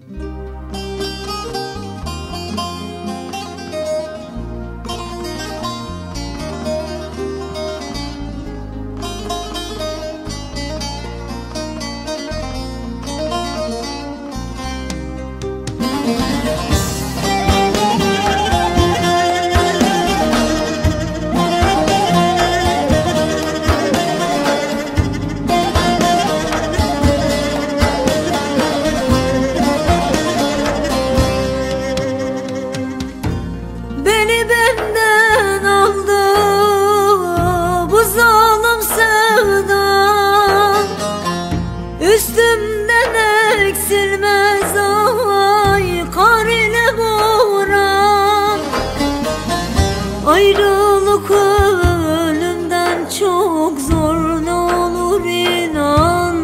Beni benden aldı bu zalim sevdan, üstümden eksilmez ay kar ile boran. Ayrılık ölümden çok zor, ne olur inan.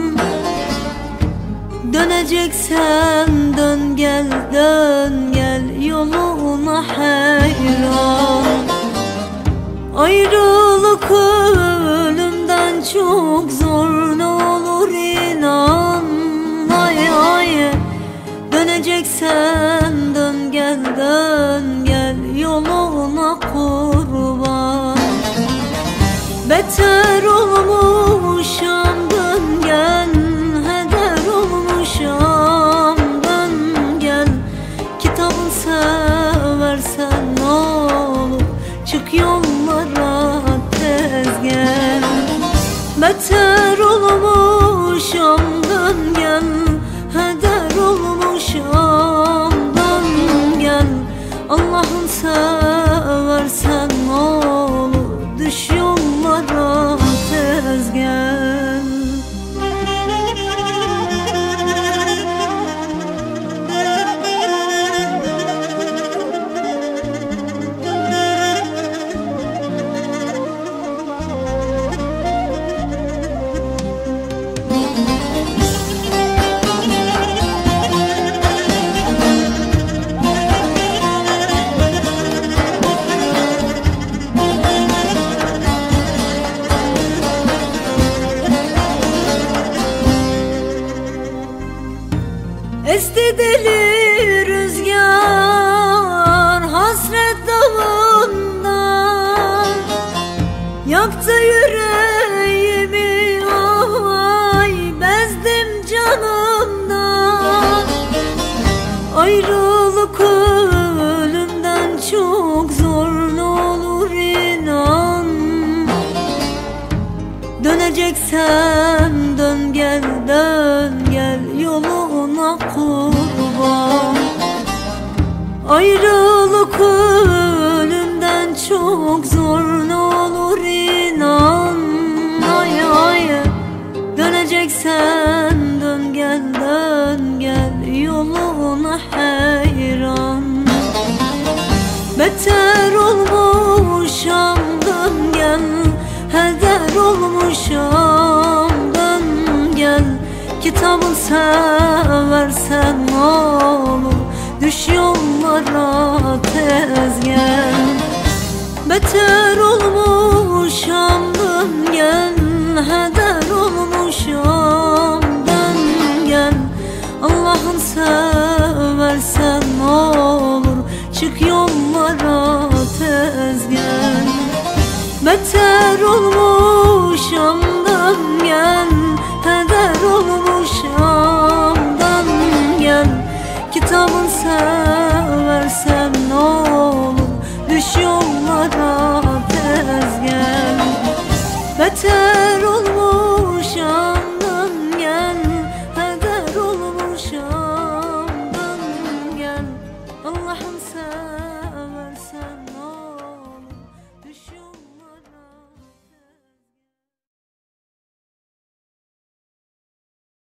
Döneceksen dön gel, dön gel, yoluna hayran. Ayrılık ölümden çok zor, ne olur inan. Ay ay, döneceksen dön gel, dön gel, yoluna kurban. Beter olmuşam, dön gel, heder olmuşam, dön gel. Kitabın seversen ne olur, çık yollara tez gel. Beter olmuşam, dön gel, heder olmuşam, dön gel. Allah'ın seversen ne olur, düş yollara tez gel. Esti deli rüzgar hasret dağından, yaktı yüreğimi ay bezdim canımdan. Ayrılık ölümden çok zor, ne olur inan. Döneceksen dön gel, dön gel, yoluna kurban. Ayrılık ölümden çok zor, ne olur inan. Ay ay, döneceksen dön gel, dön gel, yoluna hayran. Beter olmuşam, dön gel, heder olmuşam, dön gel. Kitabın seversen ne olur, düş yollara tez gel. Beter olmuşam, dön gel, heder olmuşam, dön gel. Allah'ın seversen ne olur, çık yollara tez gel. Beter olmuşam, dön gel, heder olmuşam, dön gel. Kitabın seversen ne olur, düş yollara tez gel. Beter